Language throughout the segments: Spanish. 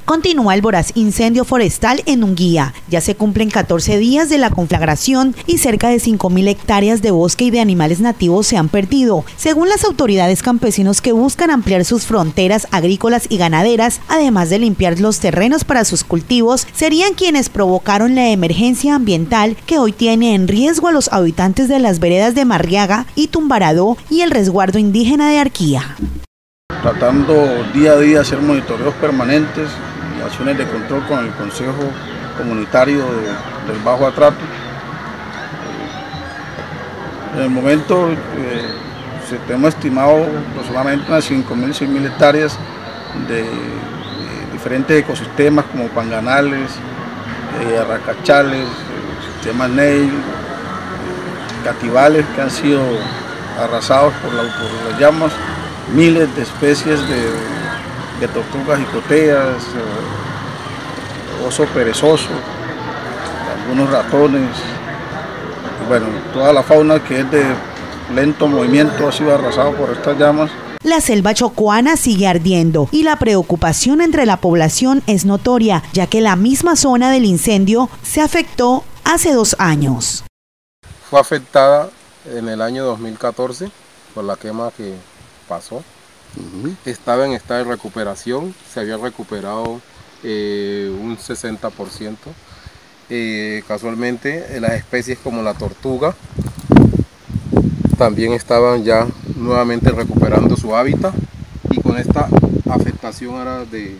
Continúa el voraz incendio forestal en Unguía. Ya se cumplen 14 días de la conflagración y cerca de 5.000 hectáreas de bosque y de animales nativos se han perdido. Según las autoridades, campesinos que buscan ampliar sus fronteras agrícolas y ganaderas, además de limpiar los terrenos para sus cultivos, serían quienes provocaron la emergencia ambiental que hoy tiene en riesgo a los habitantes de las veredas de Marriaga y Tumbaradó y el resguardo indígena de Arquía. Tratando día a día hacer monitoreos permanentes y acciones de control con el Consejo Comunitario del Bajo Atrato. En el momento tenemos estimado aproximadamente unas 5.000, 6.000 hectáreas de diferentes ecosistemas como panganales, arracachales, sistemas Ney, cativales que han sido arrasados por las llamas, miles de especies de tortugas jicoteas, oso perezoso, algunos ratones, y bueno, toda la fauna que es de lento movimiento ha sido arrasado por estas llamas. La selva chocoana sigue ardiendo y la preocupación entre la población es notoria, ya que la misma zona del incendio se afectó hace 2 años. Fue afectada en el año 2014 por la quema que pasó. Estaba en estado de recuperación, se había recuperado un 60%. Casualmente las especies como la tortuga también estaban ya nuevamente recuperando su hábitat, y con esta afectación ahora de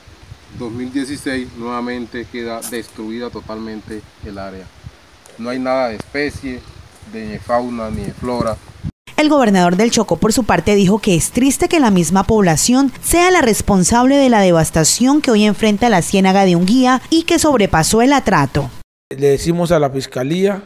2016 nuevamente queda destruida totalmente el área. No hay nada de especie, de fauna ni de flora. El gobernador del Chocó, por su parte, dijo que es triste que la misma población sea la responsable de la devastación que hoy enfrenta la ciénaga de Unguía y que sobrepasó el atrato. Le decimos a la Fiscalía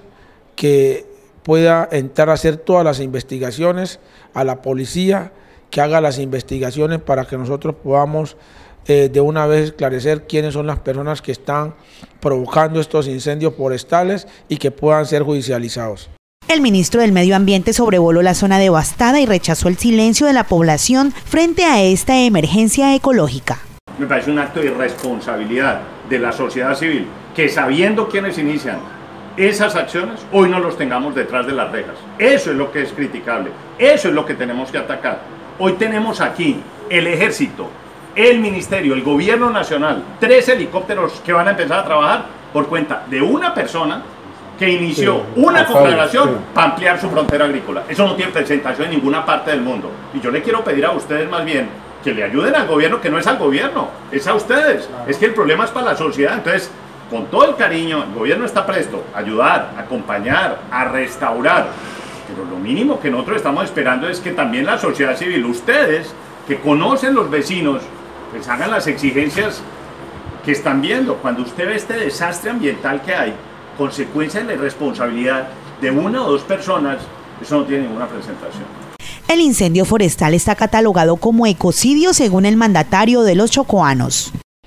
que pueda entrar a hacer todas las investigaciones, a la policía que haga las investigaciones para que nosotros podamos de una vez esclarecer quiénes son las personas que están provocando estos incendios forestales y que puedan ser judicializados. El ministro del Medio Ambiente sobrevoló la zona devastada y rechazó el silencio de la población frente a esta emergencia ecológica. Me parece un acto de irresponsabilidad de la sociedad civil que, sabiendo quiénes inician esas acciones, hoy no los tengamos detrás de las rejas. Eso es lo que es criticable, eso es lo que tenemos que atacar. Hoy tenemos aquí el ejército, el ministerio, el gobierno nacional, 3 helicópteros que van a empezar a trabajar por cuenta de una persona que inició una conflagración para ampliar su frontera agrícola. Eso no tiene presentación en ninguna parte del mundo. Y yo le quiero pedir a ustedes más bien que le ayuden al gobierno, que no es al gobierno, es a ustedes. Es que el problema es para la sociedad. Entonces, con todo el cariño, el gobierno está presto a ayudar, a acompañar, a restaurar. Pero lo mínimo que nosotros estamos esperando es que también la sociedad civil, ustedes que conocen los vecinos, pues hagan las exigencias que están viendo. Cuando usted ve este desastre ambiental que hay, consecuencia de la irresponsabilidad de 1 o 2 personas, eso no tiene ninguna presentación. El incendio forestal está catalogado como ecocidio según el mandatario de los chocoanos.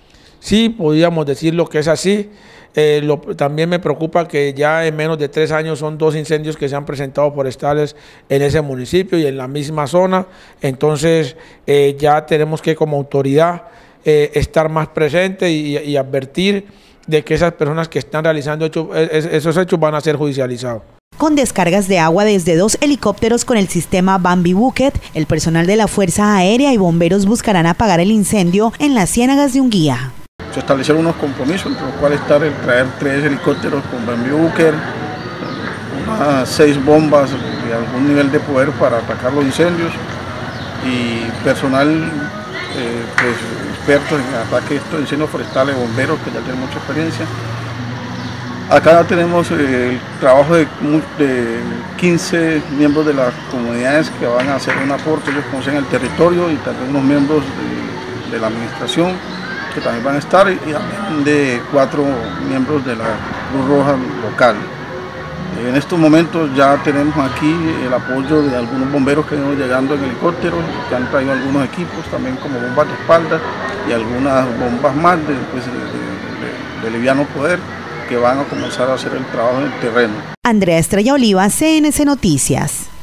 Sí, podríamos decirlo que es así. También me preocupa que ya en menos de 3 años son 2 incendios que se han presentado forestales en ese municipio y en la misma zona. Entonces ya tenemos que, como autoridad, estar más presente y advertir de que esas personas que están realizando esos hechos van a ser judicializados. Con descargas de agua desde 2 helicópteros con el sistema Bambi Bucket, el personal de la Fuerza Aérea y bomberos buscarán apagar el incendio en las ciénagas de Unguía. Se establecieron unos compromisos, entre los cuales está el traer 3 helicópteros con Bambi Bucket, unas 6 bombas de algún nivel de poder para atacar los incendios y personal pues, expertos en ataque de estos incendios forestales, bomberos que ya tienen mucha experiencia. Acá tenemos el trabajo de 15 miembros de las comunidades que van a hacer un aporte, ellos conocen el territorio, y también unos miembros de la administración que también van a estar, y también de 4 miembros de la Cruz Roja local. En estos momentos ya tenemos aquí el apoyo de algunos bomberos que han ido llegando en helicópteros, que han traído algunos equipos también como bombas de espalda y algunas bombas más de liviano poder, que van a comenzar a hacer el trabajo en el terreno. Andrea Estrella Oliva, CNC Noticias.